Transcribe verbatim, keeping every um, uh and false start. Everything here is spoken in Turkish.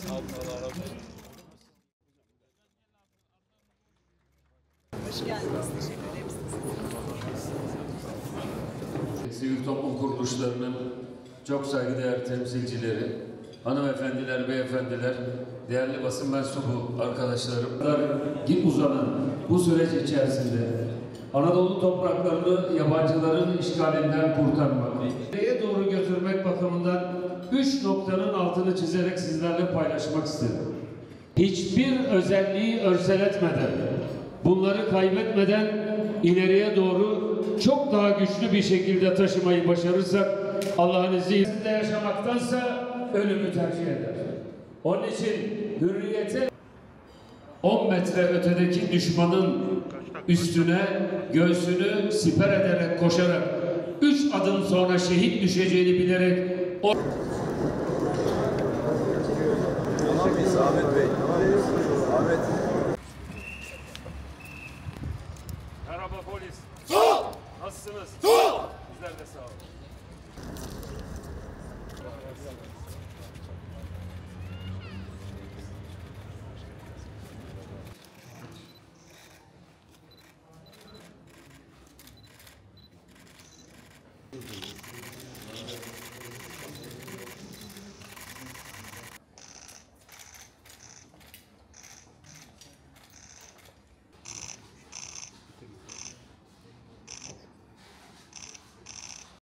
Allah razı olsun. Hoş geldiniz. Teşekkür ederim. Sivil toplum kuruluşlarının çok saygıdeğer temsilcileri, hanımefendiler, beyefendiler, değerli basın mensubu arkadaşlarım, git uzanan bu süreç içerisinde Anadolu topraklarını yabancıların işgalinden kurtarmak, nereye doğru götürmek bakımından üç noktanın altını çizerek sizlerle paylaşmak istedim. Hiçbir özelliği örseletmeden, bunları kaybetmeden ileriye doğru çok daha güçlü bir şekilde taşımayı başarırsak Allah'ın izniyle yaşamaktansa ölümü tercih eder. Onun için hürriyete on metre ötedeki düşmanın üstüne göğsünü siper ederek koşarak üç adım sonra şehit düşeceğini bilerek o... Tamam mıyız Ahmet Bey? Tamam mıyız? Ahmet. Merhaba polis. Nasılsınız? Bizler de sağ olun.